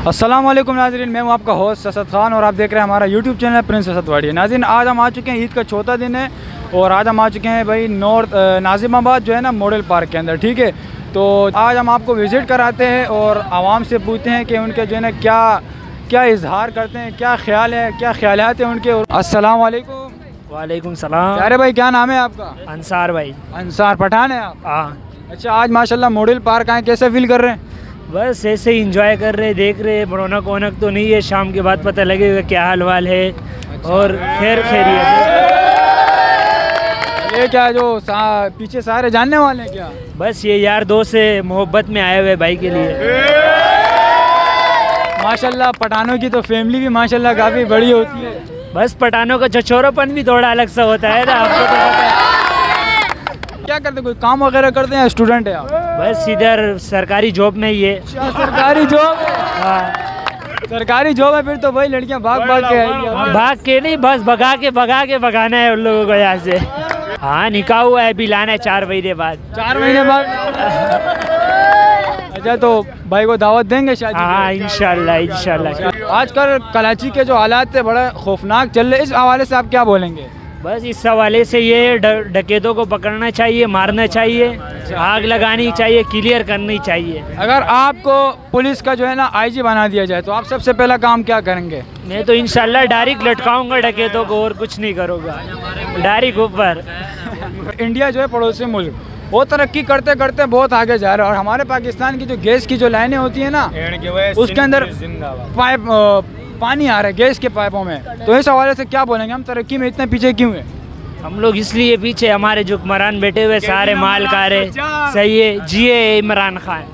अस्सलाम वालेकुम नाज़रीन, मैं हूँ आपका होस्ट असद खान और आप देख रहे हैं हमारा यूट्यूब चैनल प्रिंस असद वाड़ी। नाज़रीन, आज हम आ चुके हैं, ईद का चौथा दिन है और आज हम आ चुके हैं भाई नॉर्थ नाज़िमाबाद जो है ना मॉडल पार्क के अंदर। ठीक है, तो आज हम आपको विज़िट कराते हैं और आवाम से पूछते हैं कि उनके जो है ना क्या क्या इजहार करते हैं, क्या ख्याल है, क्या ख्यालात हैं उनके। अस्सलाम वालेकुम। वालेकुम सलाम। अरे भाई, क्या नाम है आपका? अंसार भाई। अंसार पठान है आप? हाँ। अच्छा, आज माशाल्लाह मॉडल पार्क आए, कैसे फील कर रहे हैं? बस ऐसे ही इंजॉय कर रहे, देख रहे, रौनक वौनक तो नहीं है, शाम के बाद पता लगेगा क्या हाल वाल है। अच्छा। और खैर खैरियत। ये क्या जो पीछे सारे जानने वाले हैं क्या? बस ये यार दोस्त से मोहब्बत में आए हुए भाई के लिए। माशाल्लाह पठानों की तो फैमिली भी माशाल्लाह काफ़ी बड़ी होती है। बस पठानों का चचोरापन भी थोड़ा अलग सा होता है ना, आपको तो पता है। क्या करते, कोई काम वगैरह करते हैं, स्टूडेंट है आप? बस इधर सरकारी जॉब में ही है। सरकारी जॉब? हाँ, सरकारी जॉब है, फिर तो भाई लड़कियां भाग भाग के आएंगी। भाग के नहीं, बस भगा के भगाना है उन लोगों को यहाँ से। हाँ, निकाह हुआ है, अभी लाना है 4 महीने बाद। 4 महीने बाद? अच्छा, तो भाई को दावत देंगे शादी? हाँ, इंशाल्लाह इंशाल्लाह। आजकल कराची के जो हालात है बड़ा खौफनाक चल रहे, इस हवाले से आप क्या बोलेंगे? बस इस हवाले से ये डकैतों को पकड़ना चाहिए, मारना चाहिए, आग लगानी चाहिए, क्लियर करनी चाहिए। अगर आपको पुलिस का जो है ना आईजी बना दिया जाए तो आप सबसे पहला काम क्या करेंगे? मैं तो इंशाल्लाह डायरेक्ट लटकाऊंगा डकैतों को और कुछ नहीं करूँगा, डायरेक्ट ऊपर। इंडिया जो है पड़ोसी मुल्क, वो तरक्की करते करते बहुत आगे जा रहा है और हमारे पाकिस्तान की जो गैस की जो लाइनें होती है ना, उसके अंदर पाइप पानी आ रहा है गैस के पाइपों में। तो इस हवाले से क्या बोलेंगे, हम तरक्की में इतने पीछे क्यों है? हम लोग इसलिए पीछे, हमारे जो हुक्मरान बैठे हुए सारे माल कारे। सही है, जिए इमरान खान।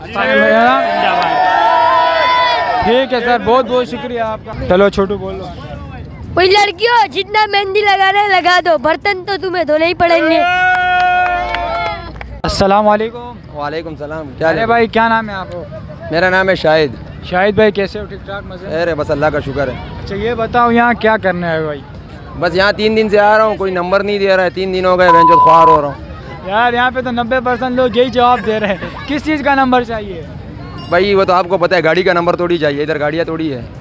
ठीक है सर, बहुत बहुत शुक्रिया आपका। चलो छोटू बोलो। कोई लड़कियों, जितना मेहंदी लगाना है लगा दो, बर्तन तो तुम्हें धोने ही पड़ेंगे। अस्सलाम वालेकुम। वालेकुम सलाम। क्या अरे भाई, क्या नाम है आपका? मेरा नाम है शाहिद। शाहिद भाई, कैसे हो? ठीक ठाक, मजे? अरे बस अल्लाह का शुक्र है। अच्छा, ये बताओ यहाँ क्या करने है भाई? बस यहाँ 3 दिन से आ रहा हूँ, कोई नंबर नहीं दे रहा है, 3 दिन हो गए, बेंचो ख्वार हो रहा हूँ। यार यहाँ पे तो 90% लोग यही जवाब दे रहे हैं। किस चीज़ का नंबर चाहिए भाई? वो तो आपको पता है, गाड़ी का नंबर थोड़ी चाहिए, इधर गाड़ियाँ थोड़ी है।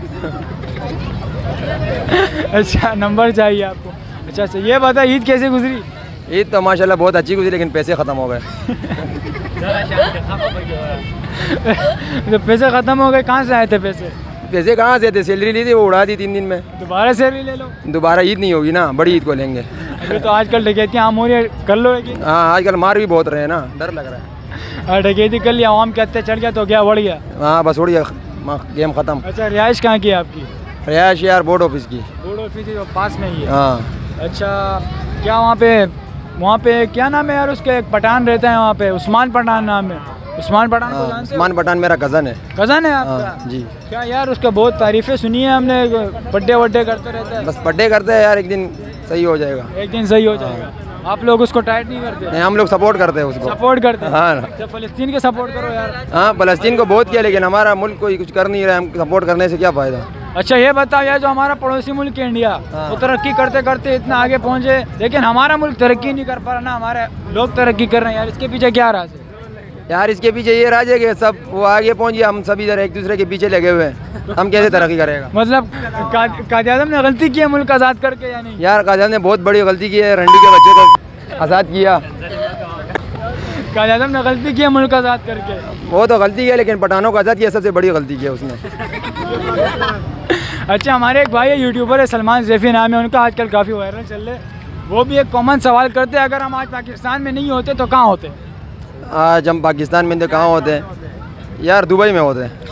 अच्छा, नंबर चाहिए आपको। अच्छा अच्छा, ये बता, ईद कैसे गुजरी? ईद तो माशाल्लाह बहुत अच्छी गुजरी, लेकिन पैसे ख़त्म हो गए। तो पैसे ख़त्म हो गए, कहाँ से आए थे पैसे? पैसे कहाँ से थे? सैलरी ली थी, वो उड़ा दी 3 दिन में। दोबारा सैलरी ले लो। दोबारा ईद नहीं होगी ना, बड़ी ईद को लेंगे। अभी तो आजकल डकैती आम हो रही है, कर लो। हाँ, आजकल मार भी बहुत रहे हैं ना, डर लग रहा है। डकैती कर लिया, आवाम के हत्या चढ़ गया तो क्या बढ़ गया? हाँ, बस उड़ गया, गेम ख़त्म। अच्छा, रिहाइश कहाँ की आपकी? रिहाइश यार बोर्ड ऑफिस की। बोर्ड ऑफिस जो पास में ही है? हाँ। अच्छा, क्या वहाँ पे क्या नाम है यार उसके? एक पठान रहता है वहाँ पे, उस्मान पठान नाम है। उस्मान पठान को जानते हो? उस्मान पठान मेरा कज़न है। कज़न है आपका? जी। क्या यार, उसका बहुत तारीफ़ें सुनी है हमने, बर्थडे वर्डे करते रहता है। बस बर्थडे करते हैं यार, एक दिन सही हो जाएगा। एक दिन सही हो जाएगा। आप लोग उसको टाइट नहीं करते? नहीं, हम लोग सपोर्ट करते हैं उसको। सपोर्ट करते हैं? हाँ। जब फ़लस्तीन के सपोर्ट करो यार। हाँ, फ़लस्तीन को बहुत किया, लेकिन हमारा मुल्क कोई कुछ कर नहीं रहा है, हम सपोर्ट करने से क्या फ़ायदा। अच्छा, ये बताओ, यार जो हमारा पड़ोसी मुल्क है इंडिया, वो तरक्की करते करते इतना आगे पहुँचे, लेकिन हमारा मुल्क तरक्की नहीं कर पा रहा ना, हमारे लोग तरक्की कर रहे हैं यार, इसके पीछे क्या राज है? यार इसके पीछे ये राज है कि सब वो आगे पहुँच गया, हम सभी इधर एक दूसरे के पीछे लगे हुए हैं, हम कैसे तरक्की करेगा? मतलब कायद-ए-आज़म ने गलती की है मुल्क आज़ाद करके या नहीं? यार कायद-ए-आज़म ने बहुत बड़ी गलती की है, रंडी के बच्चे को आज़ाद किया। कायद-ए-आज़म ने गलती की है मुल्क आज़ाद करके? वो तो गलती है, लेकिन पठानों को आज़ाद किया, सबसे बड़ी गलती की है उसने। अच्छा, हमारे एक भाई है, यूट्यूबर है, सलमान ज़ैफ़ी नाम है उनका, आजकल काफ़ी वायरल चल रहे। वो भी एक कॉमन सवाल करते हैं, अगर हम आज पाकिस्तान में नहीं होते तो कहाँ होते? आज हम पाकिस्तान में तो कहाँ होते हैं यार? दुबई में होते हैं।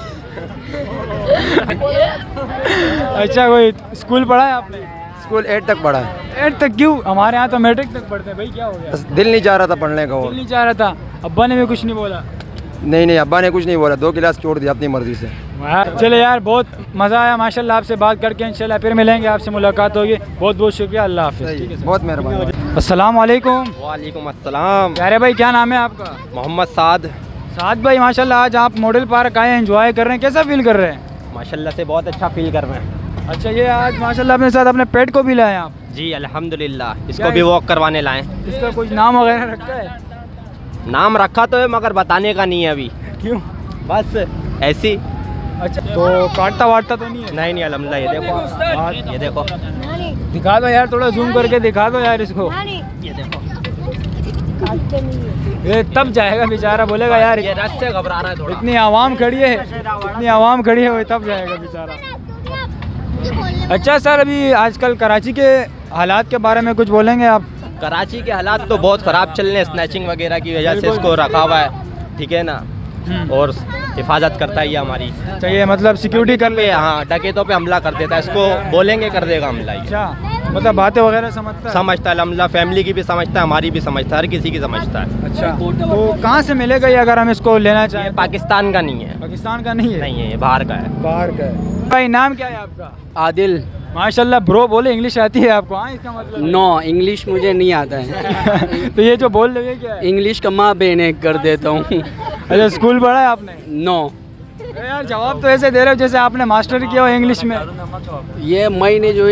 अच्छा, कोई स्कूल पढ़ा है आपने? स्कूल 8 तक पढ़ा है। 8 तक क्यों? हमारे यहाँ तो मैट्रिक तक पढ़ते हैं भाई, क्या हो गया? बस दिल नहीं चाह रहा था पढ़ने का। दिल नहीं चाह रहा था? अब्बा ने भी कुछ नहीं बोला? नहीं, अब्बा ने कुछ नहीं बोला, 2 क्लास छोड़ दिया अपनी मर्जी से। चले यार, बहुत मज़ा आया माशाल्लाह आपसे बात करके, इंशाल्लाह फिर मिलेंगे, आपसे मुलाकात होगी। बहुत बहुत शुक्रिया, अल्लाह हाफ़िज़। बहुत मेहरबानी। अस्सलाम वालेकुम। वालेकुम अस्सलाम। अरे भाई, क्या नाम है आपका? मोहम्मद साद। साद भाई, माशाल्लाह आज आप मॉडल पार्क आए हैं, एंजॉय कर रहे हैं, कैसा फील कर रहे हैं? माशाल्लाह से बहुत अच्छा फील कर रहे हैं। अच्छा, ये आज माशाल्लाह अपने साथ अपने पेट को भी लाए आप? जी अल्हम्दुलिल्लाह, इसको भी वॉक करवाने लाए। इसका कुछ नाम वगैरह रखा है? नाम रखा तो है, मगर बताने का नहीं है अभी। क्यों? बस ऐसी। अच्छा, तो काटता वाटता तो नहीं है? नहीं नहीं अल्हम्दुलिल्लाह, ये देखो हाँ, ये देखो, दिखा दो यार, थोड़ा जूम करके दिखा दो यार इसको। ये देखो, ये तब जाएगा बेचारा, बोलेगा यार ये रस से घबरा रहा है थोड़ा। इतनी आवाम खड़ी है, इतनी आवाम खड़ी है, वो तब जाएगा बेचारा। अच्छा सर, अभी आजकल कराची के हालात के बारे में कुछ बोलेंगे आप? कराची के हालात तो बहुत ख़राब चल रहे हैं, स्नैचिंग वगैरह की वजह से इसको रखा हुआ है, ठीक है ना, और हिफाजत करता है ये हमारी। चाहिए मतलब सिक्योरिटी कर ले। हाँ, डकैतों पे हमला कर देता है, इसको बोलेंगे कर देगा हमला ये। अच्छा, मतलब बातें वगैरह समझता है? समझता है अल्हम्दुलिल्लाह, फैमिली की भी समझता है, हमारी भी समझता है, हर किसी की समझता है। अच्छा, तो कहाँ से मिलेगा ये अगर हम इसको लेना चाहें? ये पाकिस्तान का नहीं है, पाकिस्तान का नहीं है? नहीं है, ये बाहर का है। बाहर का है। भाई नाम क्या है आपका? आदिल। माशाल्लाह ब्रो, बोले इंग्लिश आती है आपको? हाँ, इसका मतलब नो, इंग्लिश मुझे नहीं आता है। तो ये जो बोल रहे हैं क्या है? इंग्लिश का माँ बेने कर देता हूँ। अच्छा, स्कूल पढ़ा है आपने? नो। यार जवाब तो ऐसे दे रहे हो जैसे आपने मास्टर किया हो इंग्लिश में। ये मैंने जो है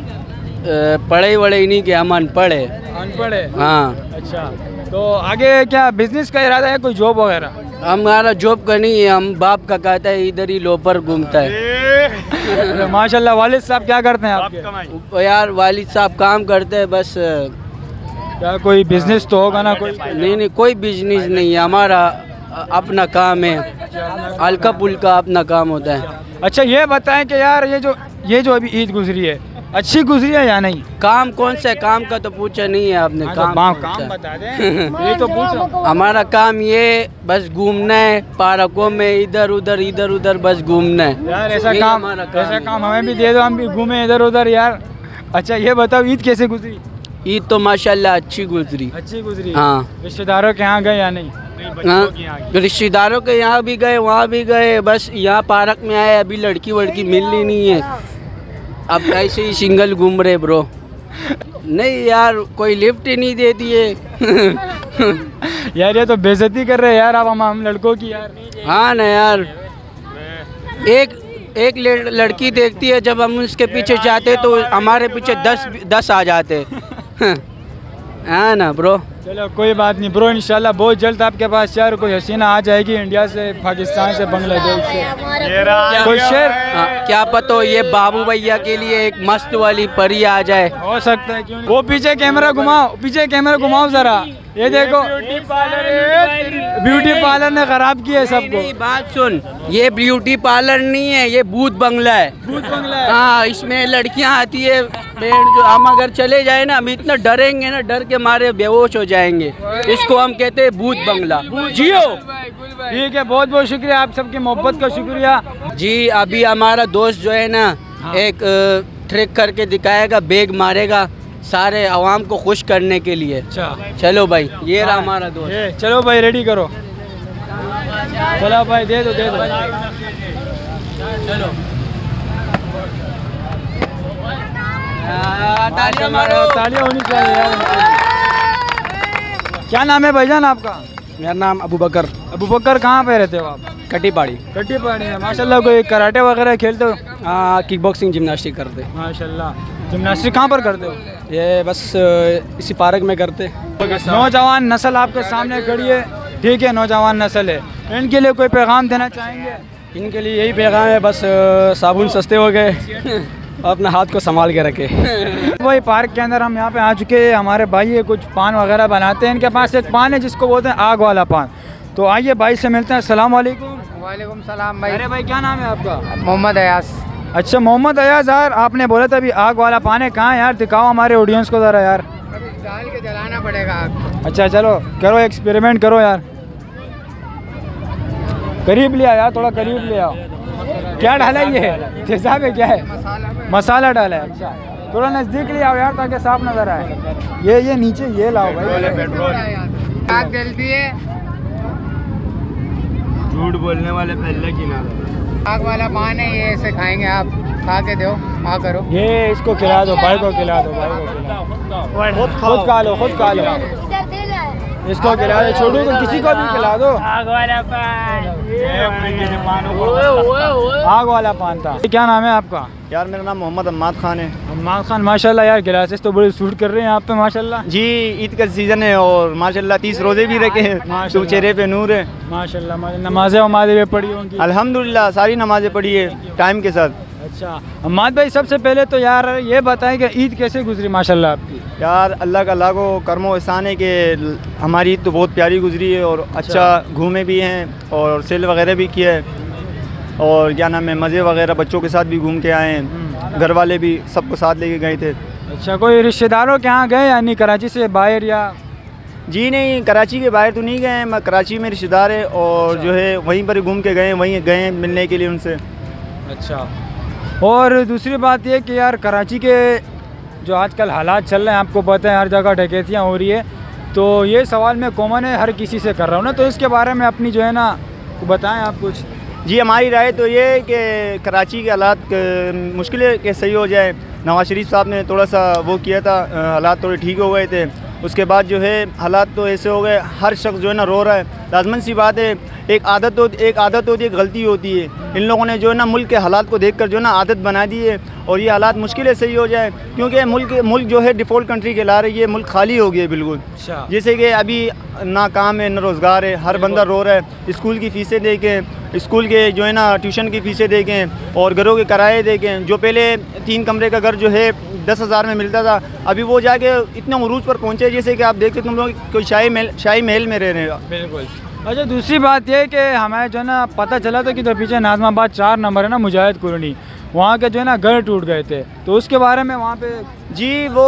ना पढ़े वढ़े नहीं किया, हम अनपढ़ है। अनपढ़ है? हाँ। अच्छा, तो आगे क्या बिजनेस का इरादा है, कोई जॉब वगैरह? हमारा जॉब का नहीं है, हम बाप का कहता है इधर ही लोपर घूमता है। माशाल्लाह। वालिद साहब क्या करते हैं आपके? यार वालिद साहब काम करते हैं बस। क्या कोई बिजनेस तो होगा ना? कोई नहीं, कोई बिजनेस नहीं है, हमारा अपना काम है, हल्का पुल्का अपना काम होता है। अच्छा, ये बताएं कि यार ये जो अभी ईद गुजरी है, अच्छी गुजरी है या नहीं? काम कौन सा काम का तो पूछा नहीं है आपने। काम बता दें। ये तो पूछो। हमारा काम ये बस घूमना है, पार्कों में इधर उधर बस घूमना है यार। ऐसा काम हमें भी दे दो, हम भी घूमे इधर उधर यार। अच्छा, ये बताओ ईद कैसे गुजरी? ईद तो माशाल्लाह अच्छी गुजरी। अच्छी गुजरी? हाँ। रिश्तेदारों के यहाँ गए या नहीं? हाँ, रिश्तेदारों के यहाँ भी गए, वहाँ भी गए, बस यहाँ पार्क में आए, अभी लड़की वड़की मिल ही नहीं है, अब ऐसे ही सिंगल घूम रहे ब्रो। नहीं यार, कोई लिफ्ट ही नहीं देती है। यार ये तो बेइज्जती कर रहे हैं यार आप हम लड़कों की यार। हाँ ना यार, एक लड़की देखती है, जब हम उसके पीछे जाते तो हमारे पीछे 10 आ जाते। हाँ ना ब्रो। चलो कोई बात नहीं ब्रो, इंशाल्लाह बहुत जल्द आपके पास यार कोई हसीना आ जाएगी इंडिया से, पाकिस्तान से, बांग्लादेश से, कोई शेर। क्या पता ये बाबू भैया के लिए एक मस्त वाली परी आ जाए। हो सकता है, क्यों नहीं? वो पीछे कैमरा घुमाओ, पीछे कैमरा घुमाओ जरा, ये देखो ब्यूटी पार्लर ने खराब किया है सबको। बात सुन, ये ब्यूटी पार्लर नहीं है, ये भूत बंगला है। भूत बंगला है? हाँ, इसमें लड़कियां आती है, जो हम अगर चले जाए ना, हम इतना डरेंगे ना, डर के मारे बेहोश हो जाएंगे। इसको हम कहते हैं भूत बंगला। जियो। ठीक है, बहुत बहुत शुक्रिया, आप सबकी मोहब्बत का शुक्रिया जी। अभी हमारा दोस्त जो है ना, एक ट्रिक करके दिखाएगा, बेग मारेगा सारे आवाम को खुश करने के लिए। अच्छा, चलो भाई, ये रहा हमारा दोस्त। चलो भाई रेडी करो, चलो भाई दे दो चलो। तालियां होनी चाहिए यार। क्या नाम है भाईजान आपका? मेरा नाम अबू बकर। अबू बकर, कहाँ पे रहते हो आप? कटी पहाड़ी। कटी पहाड़ी है। माशाल्लाह, कोई कराटे वगैरह खेलते हो? हाँ, किक बॉक्सिंग जिम्नास्टिक करते। माशाल्लाह, जिम्नास्टिक कहाँ पर करते हो? ये बस इसी पार्क में करते। नौजवान नस्ल आपके सामने खड़ी है, ठीक है, नौजवान नस्ल है, इनके लिए कोई पैगाम देना चाहेंगे? इनके लिए यही पैगाम है, बस साबुन सस्ते हो गए, अपना हाथ को संभाल के रखे। वही पार्क के अंदर हम यहाँ पे आ चुके हैं, हमारे भाई ये कुछ पान वगैरह बनाते हैं, इनके पास एक पान है जिसको बोलते हैं आग वाला पान। तो आइए भाई से मिलते हैं। अस्सलाम वालेकुम। वालेकुम सलाम भाई। अरे भाई क्या नाम है आपका? मोहम्मद अयाज। अच्छा मोहम्मद अयाज यार, आपने बोला था अभी आग वाला पान है, कहाँ यार? दिखाओ हमारे ऑडियंस को ज़रा यार। डाल के जलाना पड़ेगा आग। अच्छा चलो करो, एक्सपेरिमेंट करो यार। करीब ले आओ यार, थोड़ा करीब ले आओ। क्या डाला ये? तेज़ाब है क्या है? मसाला डाला है। अच्छा थोड़ा नज़दीक ले आओ यार ताकि साफ नज़र आए। ये नीचे ये लाओ भाई। आग जलती है, झूठ बोलने वाले पहले की ना। आग वाला पान है, ये ऐसे खाएंगे आप, खा के दो, हाँ करो। ये इसको खिला दो, भाई को खिला दो, भाई को खिला दो। खुद खा लो, खुद खा लो। इसको खिला दो, छोटू को किसी को भी खिला दो। आग वाला पान, आग वाला पान था। क्या नाम है आपका? यार मेरा नाम मोहम्मद अम्माद खान है। अम्माद खान, माशाल्लाह यार ग्लासेस तो बड़े सूट कर रहे हैं आप पे माशाल्लाह। जी ईद का सीज़न है और माशाल्लाह 30 रोज़े भी रखे हैं, तो चेहरे पे नूर है माशाल्लाह। नमाज़ें वमाज़ें भी पढ़ी होंगी? अल्हम्दुलिल्लाह सारी नमाज़ें पढ़ी है टाइम के साथ। अच्छा अम्माद भाई, सबसे पहले तो यार ये बताएं कि ईद कैसे गुजरी माशाल्लाह आपकी? यार अल्लाह का लाखों कर्मो एहसान है कि हमारी ईद तो बहुत प्यारी गुजरी है और अच्छा घूमे भी हैं और सेल वगैरह भी किया है और क्या नाम है मज़े वगैरह बच्चों के साथ भी घूम के आए हैं, घर वाले भी सबको साथ लेके गए थे। अच्छा, कोई रिश्तेदारों के यहाँ गए या नहीं कराची से बाहर या? जी नहीं, कराची के बाहर तो नहीं गए हैं, मैं कराची में रिश्तेदार है और जो है वहीं पर घूम के गए, वहीं गए मिलने के लिए उनसे। अच्छा, और दूसरी बात ये कि यार कराची के जो आजकल हालात चल रहे हैं, आपको पता है हर जगह डकैतियाँ हो रही है, तो ये सवाल मैं कॉमन है हर किसी से कर रहा हूँ ना, तो इसके बारे में अपनी जो है ना बताएं आप कुछ। जी हमारी राय तो ये है कि कराची के हालात मुश्किलें के सही हो जाए। नवाज शरीफ साहब ने थोड़ा सा वो किया था, हालात थोड़े ठीक हो गए थे, उसके बाद जो है हालात तो ऐसे हो गए, हर शख्स जो है ना रो रहा है। लाजमन सी बात है, एक आदत होती है, एक गलती होती है। इन लोगों ने जो है ना मुल्क के हालात को देखकर जो है ना आदत बना दी है और ये हालात मुश्किलें सही हो जाए, क्योंकि मुल्क जो है डिफ़ॉल्ट कंट्री कहला रही है, मुल्क खाली हो गया बिल्कुल। जैसे कि अभी ना काम है ना रोज़गार है, हर बंदा रो रहा है। स्कूल की फ़ीसें देखें, स्कूल के जो है ना ट्यूशन की फ़ीसें देखें और घरों के किराए देखें। जो पहले 3 कमरे का घर जो है 10,000 में मिलता था, अभी वो जाके इतने उरूज पर पहुँचे जैसे कि आप देख सकते तुम लोग कोई शाही महल में रह रहे हैं। बिल्कुल। अच्छा, दूसरी बात ये कि हमें जो है ना पता चला था कि तो पीछे नाज़िमाबाद 4 नंबर है ना मुजाहिद कॉलोनी, वहाँ के जो है ना घर टूट गए थे, तो उसके बारे में वहाँ पे? जी वो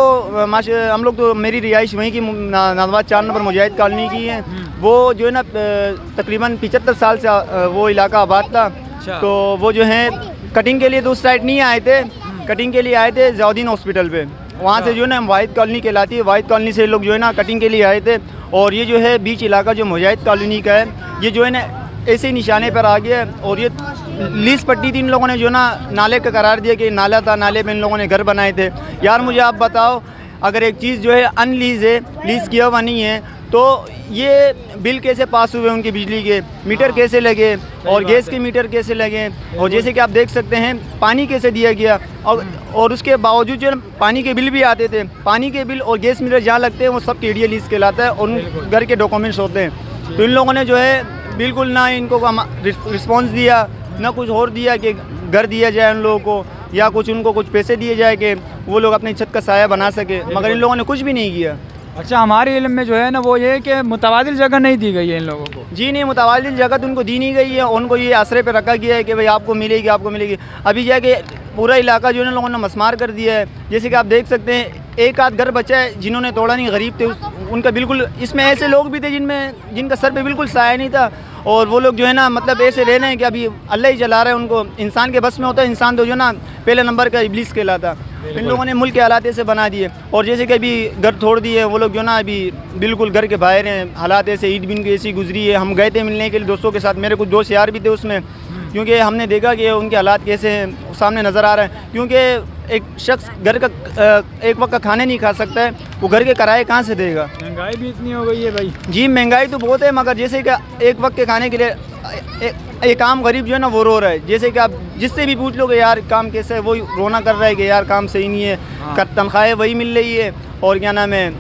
हम लोग तो मेरी रिहाइश वहीं की नाज़िमाबाद 4 नंबर मुजाहिद कॉलोनी की है। वो जो है ना तकरीबन 75 साल से वो इलाका आबाद था। तो वो जो है कटिंग के लिए तो उस साइड नहीं आए थे, कटिंग के लिए आए थे ज़ियाउद्दीन हॉस्पिटल पे। वहाँ से जो है ना वाहिद कॉलोनी कहलाती है, वाहिद कॉलोनी से लोग जो है ना कटिंग के लिए आए थे। और ये जो है बीच इलाका जो मुजाहिद कॉलोनी का है, ये जो है ना ऐसे ही निशाने पर आ गया है। और ये लीज पट्टी थी, इन लोगों ने जो ना नाले का करार दिया कि नाला था, नाले में इन लोगों ने घर बनाए थे। यार मुझे आप बताओ, अगर एक चीज़ जो है अनलीज है, लीज किया हुआ नहीं है, तो ये बिल कैसे पास हुए उनके बिजली के, मीटर कैसे लगे और गैस के मीटर कैसे लगे, और जैसे कि आप देख सकते हैं पानी कैसे दिया गया। और उसके बावजूद जो पानी के बिल भी आते थे, पानी के बिल और गैस मीटर जहाँ लगते हैं वो सब KDA लीज कहलाता है और उन घर के डॉक्यूमेंट्स होते हैं। तो इन लोगों ने जो है बिल्कुल ना इनको रिस्पॉन्स दिया, ना कुछ और दिया कि घर दिया जाए उन लोगों को, या कुछ उनको कुछ पैसे दिए जाए कि वो लोग अपनी छत का साया बना सके, मगर इन लोगों ने कुछ भी नहीं किया। अच्छा, हमारे इल्म में जो है ना वो ये कि मुतबादिल जगह नहीं दी गई है इन लोगों को? जी नहीं, मुतबादिल जगह तो उनको दी नहीं गई है, उनको ये आसरे पे रखा गया है कि भाई आपको मिलेगी, आपको मिलेगी। अभी जाके पूरा इलाका जो है ना लोगों ने मसमार कर दिया है। जैसे कि आप देख सकते हैं, एक आध घर बचा है जिन्होंने तोड़ा नहीं, गरीब थे उनका बिल्कुल। इसमें ऐसे लोग भी थे जिनका सर पे बिल्कुल साया नहीं था, और वो लोग जो है ना मतलब ऐसे रह रहे हैं कि अभी अल्लाह ही चला रहा है उनको। इंसान के बस में होता है, इंसान तो जो है ना पहले नंबर का इब्लीस कहलाता। इन लोगों ने मुल्क के हालात ऐसे बना दिए, और जैसे कि अभी घर तोड़ दिए वो लोग जो ना अभी बिल्कुल घर के बाहर हैं। हालात ऐसे, ईद बिन की ऐसी गुजरी है। हम गए थे मिलने के लिए दोस्तों के साथ, मेरे कुछ दोस्त यार भी थे उसमें, क्योंकि हमने देखा कि उनके हालात कैसे हैं, सामने नज़र आ रहा है। क्योंकि एक शख्स घर का एक वक्त का खाने नहीं खा सकता है, वो घर के किराए कहाँ से देगा? महंगाई भी इतनी हो गई है भाई। जी महंगाई तो बहुत है, मगर जैसे कि एक वक्त के खाने के लिए एक आम गरीब जो है ना वो रो रहा है। जैसे कि आप जिससे भी पूछ लोगे यार काम कैसे है, वो रोना कर रहा है कि यार काम सही नहीं है, तनख्वाहें वही मिल रही है और क्या नाम है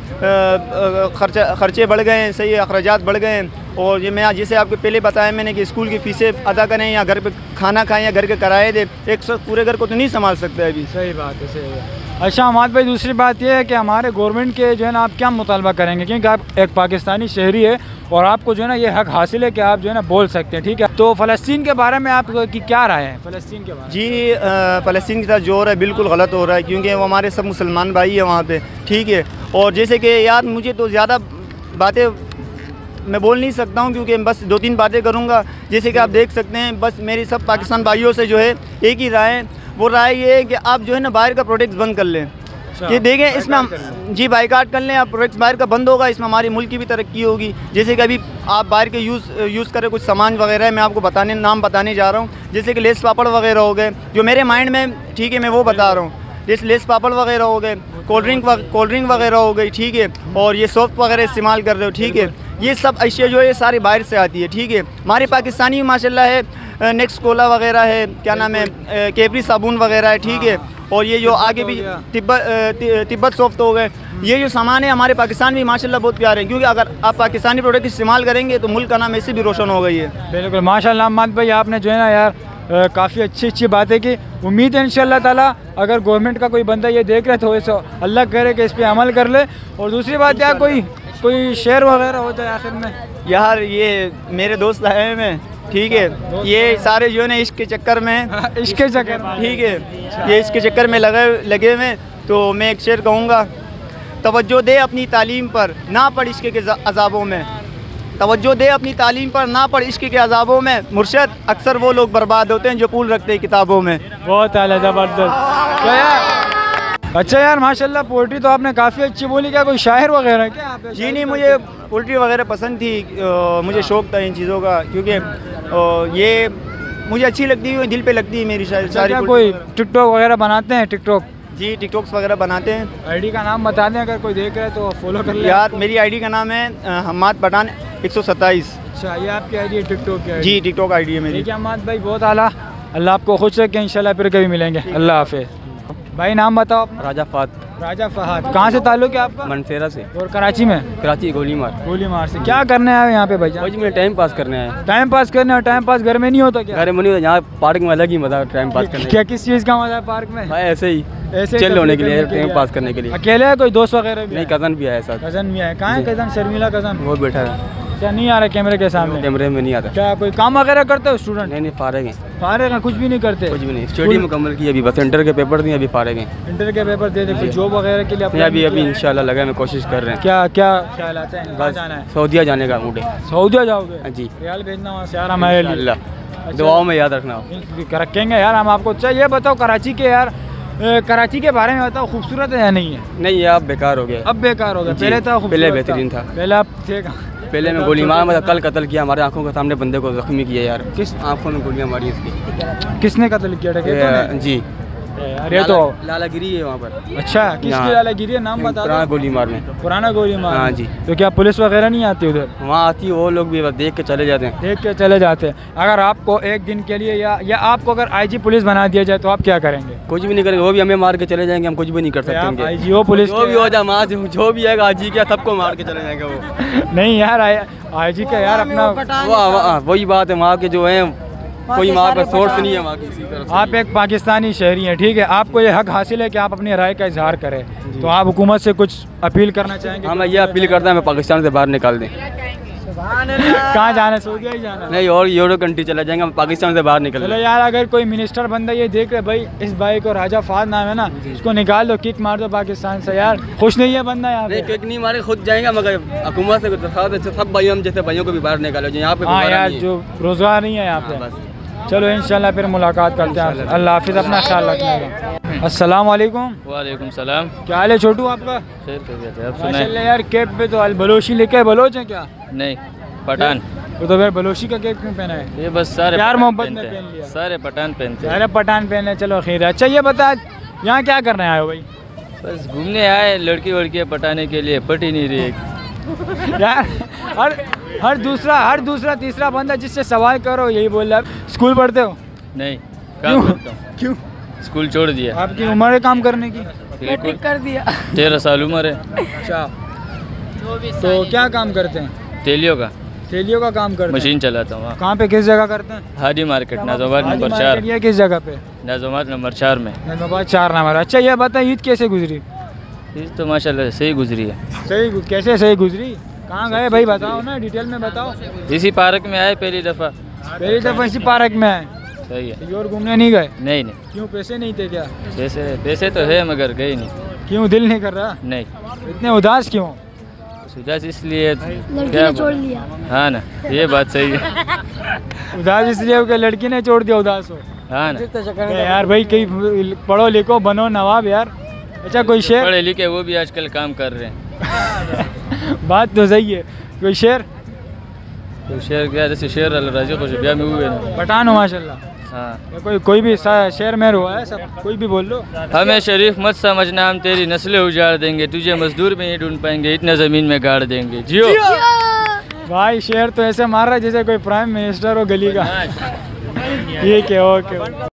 खर्चे बढ़ गए हैं, सही अखराजात बढ़ गए हैं। और ये मैं जैसे आपको पहले बताया मैंने कि स्कूल की फ़ीसें अदा करें या घर पे खाना खाएं या घर के किराए दे, एक शख्स पूरे घर को तो नहीं संभाल सकता अभी। सही बात है, सही है। अच्छा हमाद भाई, दूसरी बात ये है कि हमारे गवर्नमेंट के जो है ना आप क्या मुतालबा करेंगे, क्योंकि आप एक पाकिस्तानी शहरी है और आपको जो है ना ये हक हासिल है कि आप जो है ना बोल सकते हैं, ठीक है? तो फ़लस्तीन के बारे में आपकी क्या राय है? फ़लस्तीन के बारे में? जी फ़लस्तीन की तरफ जो हो रहा है बिल्कुल गलत हो रहा है, क्योंकि वो हमारे सब मुसलमान भाई है वहाँ पे, ठीक है? और जैसे कि यार मुझे तो ज़्यादा बातें मैं बोल नहीं सकता हूँ, क्योंकि बस 2-3 बातें करूँगा। जैसे कि आप देख सकते हैं, बस मेरी सब पाकिस्तान भाइयों से जो है एक ही राय है, वो राय ये है कि आप जो है ना बाहर का प्रोडक्ट्स बंद कर लें। ये देखें, इसमें हम जी बाइकाट कर लें, आप प्रोडक्ट्स बाहर का बंद होगा, इसमें हमारे मुल्क की भी तरक्की होगी। जैसे कि अभी आप बाहर के यूज़ करें कुछ सामान वगैरह, मैं आपको नाम बताने जा रहा हूँ। जैसे कि लेस पापड़ वगैरह हो गए, जो मेरे माइंड में ठीक है मैं वो बता रहा हूँ। जैसे लेस पापड़ वगैरह हो गए, कोल्ड ड्रिंक वगैरह हो गई, ठीक है? और ये सॉफ्ट वगैरह इस्तेमाल कर रहे हो, ठीक है? ये सब अशिया जो है ये सारी बाहर से आती है, ठीक है। हमारे पाकिस्तानी माशाल्लाह है, नेक्स्ट कोला वगैरह है, क्या नाम है, कैपरी साबुन वगैरह है, ठीक है। और ये जो आगे भी तिब्बत सॉफ्ट हो गए, ये जो सामान है हमारे पाकिस्तान में माशाल्लाह बहुत प्यारे हैं, क्योंकि अगर आप पाकिस्तानी प्रोडक्ट इस्तेमाल करेंगे तो मुल्क का नाम ऐसे भी रोशन हो गई है। बिल्कुल माशाल्लाह अहमद भाई, आपने जो है ना यार काफ़ी अच्छी बातें की। उम्मीद है इंशाल्लाह ताला अगर गवर्नमेंट का कोई बंदा ये देख रहे तो ऐसा अल्लाह करे कि इस पर अमल कर ले। और दूसरी बात यार कोई शेर वगैरह हो जाए आखिर में। यार ये मेरे दोस्त आए हैं, ठीक है, ये सारे जो है ना इश्क के चक्कर में इश्क के चक्कर में, ठीक है, ये इसके चक्कर में लगे हुए। तो मैं एक शेर कहूँगा, तवज्जो दे अपनी तालीम पर, ना पढ़ इश्क के अजाबों में। तवज्जो दे अपनी तालीम पर, ना पढ़ इश्क के अजाबों में। मुर्शद अक्सर वो लोग बर्बाद होते हैं जो पूल रखते हैं किताबों में। बहुत आला, ज़बरदस्त। अच्छा यार माशाल्लाह पोल्ट्री तो आपने काफ़ी अच्छी बोली। क्या कोई शायर वगैरह है क्या आप? जी नहीं, मुझे पोल्ट्री वगैरह पसंद थी, मुझे शौक़ था इन चीज़ों का, क्योंकि ये मुझे अच्छी लगती है, दिल पे लगती है मेरी सारी। कोई टिकटॉक वगैरह बनाते हैं? टिकटॉक, जी टिकटॉक्स वगैरह बनाते हैं। आईडी का नाम बता दें अगर कोई देख रहा है तो फॉलो कर ले। यार मेरी आईडी का नाम है हम्माद पठान 127। अच्छा, ये आपकी आईडी है टिकटॉक की? जी टिकटॉक आईडी है मेरी। ठीक है अहमद भाई, बहुत आला, अल्लाह आपको खुश रखे, इंशाल्लाह फिर कभी मिलेंगे। अल्लाह हाफिज़। भाई नाम बताओ अपना। राजा फात। राजा फहद, कहाँ से ताल्लुक है आपका? मनसेरा से। और कराची में? कराची गोलीमार। गोलीमार से। क्या करने आए यहाँ पे भाई? भाई में टाइम पास करने आए। टाइम पास करने? और टाइम पास घर में नहीं होता क्या? घर में नहीं होता, यहाँ पार्क में अलग ही मजा टाइम पास करने। क्या किस चीज़ का मजा है पार्क में? भाई ऐसे ही, ऐसे चिल होने के लिए, टाइम पास करने के लिए। अकेले है कोई दोस्त वगैरह भी? नहीं, कज़न भी आया साथ। कज़न भी है? कहाँ है कज़न? शर्मिला कज़न वो बैठा है। क्या नहीं आ रहा कैमरे के सामने? कैमरे में नहीं आता। क्या कोई काम वगैरह करते हो स्टूडेंट? नहीं, फारिग हैं। फारिग हैं, कुछ भी नहीं करते? कुछ भी नहीं, स्टडी मुकम्मल की अभी, बस इंटर के पेपर दिए, अभी फारिग हैं। इंटर के पेपर दे दे, जॉब वगैरह के लिए अभी इंशाल्लाह लगा में कोशिश कर रहे हैं। क्या ख्याल आता है? कहाँ जाना है? सऊदीया जाने का मूड है। सऊदीया जाओगे? जी। रियाल भेजना वहाँ से यार हमारे लिए, दुआओं में याद रखना। रखेंगे यार हम आपको। अच्छा ये बताओ कराची के यार, कराची के बारे में बताओ, खूबसूरत है या नहीं है? नहीं, ये अब बेकार हो गया। अब बेकार हो गया? पहले था, पहले बेहतरीन था। पहले आप थे? पहले में गोली मारा, मतलब कल कत्ल किया, हमारे आंखों के सामने बंदे को जख्मी किया यार। किस आंखों में गोलियां मारी इसकी? किसने कत्ल किया? जी ये तो लालागिरी है वहाँ पर। अच्छा, किसकी लालागिरी है? नाम बता। पुराना गोली मार में। पुराना गोली मार? हाँ जी। तो क्या पुलिस वगैरह नहीं आती उधर? वहाँ आती है, वो लोग भी बस देख के चले जाते हैं। देख के चले जाते हैं। अगर आपको एक दिन के लिए या आपको अगर आईजी पुलिस बना दिया जाए तो आप क्या करेंगे? कुछ भी नहीं करेंगे, वो भी हमें मार के चले जाएंगे, हम कुछ भी नहीं कर सकते। आईजी हो, पुलिस जो भी हो जाए, वहाँ जो भी है आईजी क्या सबको मार के चले जाएंगे वो। नहीं यार, आईजी का यार अपना वही बात है, वहाँ के जो है कोई वहाँ पर सोर्स नहीं है वहाँ की किसी तरफ। आप एक पाकिस्तानी शहरी हैं, ठीक है, आपको ये हक हासिल है कि आप अपनी राय का इजहार करें, तो आप हुकूमत से कुछ अपील करना चाहेंगे? हाँ, मैं ये अपील करता हूँ, मैं पाकिस्तान से बाहर निकाल दें। कहाँ जाना है? सऊदीया ही जाना? नहीं, और यूरो कंट्री चला जाएंगे, हम पाकिस्तान से बाहर निकल। चलो यार, अगर कोई मिनिस्टर बंदा ये देख रहे भाई इस भाई को, राजा फाद नाम है ना, इसको निकाल दो, किक मार दो पाकिस्तान से यार। खुश नहीं है बंदा यहाँ पे? किक नहीं मारे, खुद जाएंगे, मगर हुकूमत से सब भाइयों, हम जैसे भाइयों को भी बाहर निकालो जो यहाँ पे। हाँ यार, जो रोजगार नहीं है यहाँ पे। चलो इंशाल्लाह फिर मुलाकात करते हैं। अल्लाह हाफिज़, अपना ख्याल रखना। अस्सलाम वालेकुम। वालेकुम सलाम। क्या हाल है छोटू आपका? माशाल्लाह यार, कैप पे तो अल बलोची लिखा है, बलोच है क्या? नहीं, पठान। तो फिर बलोची का कैप क्यों पहना है? ये बस सारे प्यार मोहब्बत में पहन लिया। सारे पठान पहनते हैं। सारे पठान पहने, चलो खैर। अच्छा ये बता, यहाँ क्या करने आए हो भाई? बस घूमने आए, लड़की वड़कियाँ पटाने के लिए, पट ही नहीं रही यार। हर दूसरा तीसरा बंदा जिससे सवाल करो यही बोल रहा है। स्कूल पढ़ते हो? नहीं, काम करता हूँ। क्यों? स्कूल छोड़ दिया। आपकी उम्र है काम करने की? मैट्रिक कर दिया। 13 साल उम्र है। अच्छा, तो क्या काम करते हैं? तेलियों का। तेलियों का काम करते हैं? मशीन चलाता हूँ। कहाँ पे, किस जगह करते हैं? Hadi market, Nazobad number 4। ये किस जगह पे? नाजोबाद नंबर 4 में। नाजोबाद 4 नंबर। अच्छा ये बता, ईद कैसे गुजरी? ईद तो माशाल्लाह सही गुजरी है। सही? कैसे सही गुजरी? कहाँ गए भाई, बताओ ना, डिटेल में बताओ। इसी पार्क में आए पहली दफ़ा। पहली दफ़ा इसी पार्क में आए? सही है। और घूमने नहीं गए? नहीं। क्यों, पैसे नहीं थे क्या? पैसे तो है मगर गए नहीं। क्यों, दिल नहीं कर रहा? नहीं। इतने उदास क्यों? उदास इसलिए लड़की ने छोड़ लिया। हाँ ना, ये बात सही है। उदास इसलिए कि लड़की ने छोड़ दिया, उदास हो? हाँ ना यार भाई, कहीं पढ़ो लिखो, बनो नवाब यार। अच्छा कोई शेर? पढ़े लिखे वो भी आजकल काम कर रहे हैं। बात तो सही है। कोई शेर? तो शेर क्या, जैसे शेर राजी खुश ब्याह में हुए ना। पठान हो माशाल्लाह। हाँ, कोई भी शेर में हुआ है, सब कोई भी बोल लो। हमें शरीफ मत समझना, हम तेरी नस्लें उजाड़ देंगे, तुझे मजदूर में नहीं ढूंढ पाएंगे, इतना ज़मीन में गाड़ देंगे। जियो। भाई शेर तो ऐसे मार रहा है जैसे कोई प्राइम मिनिस्टर हो गली का। ठीक है, ओके।